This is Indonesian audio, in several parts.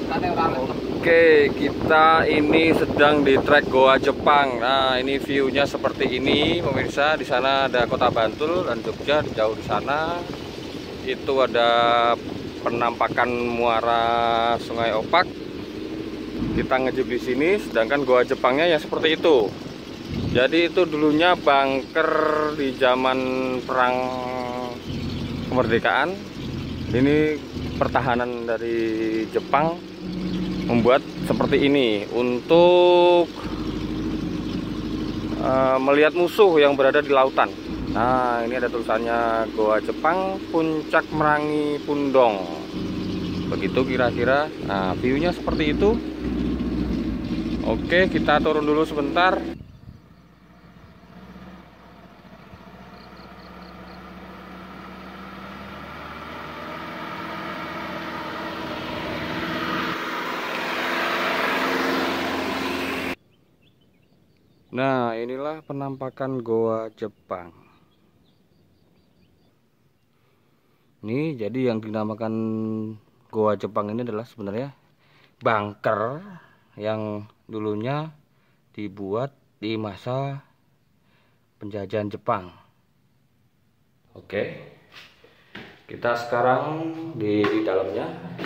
Oke, kita ini sedang di trek Goa Jepang. Nah, ini view-nya seperti ini, pemirsa. Di sana ada Kota Bantul dan Jogja, jauh di sana. Itu ada penampakan muara Sungai Opak. Kita ngejip di sini, sedangkan Goa Jepangnya ya seperti itu. Jadi itu dulunya bunker di zaman perang kemerdekaan. Ini pertahanan dari Jepang membuat seperti ini untuk melihat musuh yang berada di lautan. Nah, ini ada tulisannya Goa Jepang Puncak Merangi Pundong. Begitu kira-kira. Nah, view-nya seperti itu. Oke, kita turun dulu sebentar. Nah, inilah penampakan Goa Jepang. Ini jadi yang dinamakan Goa Jepang ini adalah sebenarnya bunker yang dulunya dibuat di masa penjajahan Jepang. Oke, kita sekarang di dalamnya.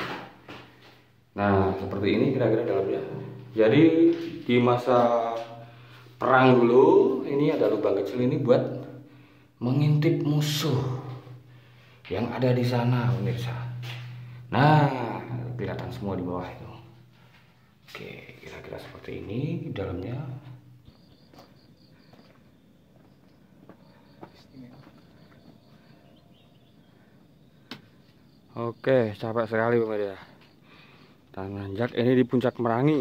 Nah, seperti ini kira-kira dalamnya. Jadi di masa perang dulu, ini ada lubang kecil ini buat mengintip musuh yang ada di sana, pemirsa. Nah, kelihatan semua di bawah itu. Oke, kira-kira seperti ini dalamnya. Oke, capek sekali pemirsa. Nanjak ini di Puncak Merangi.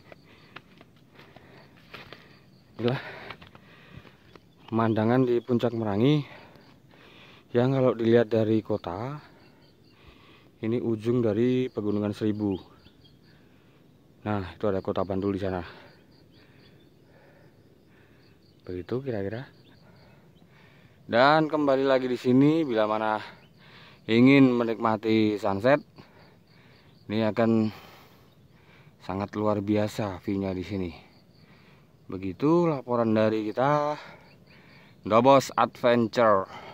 Inilah pemandangan di Puncak Merangi yang kalau dilihat dari kota, ini ujung dari Pegunungan Seribu. Nah, itu ada Kota Bantul di sana. Begitu kira-kira. Dan kembali lagi di sini bila mana ingin menikmati sunset, ini akan sangat luar biasa view-nya di sini. Begitu laporan dari kita, Dobos Adventure.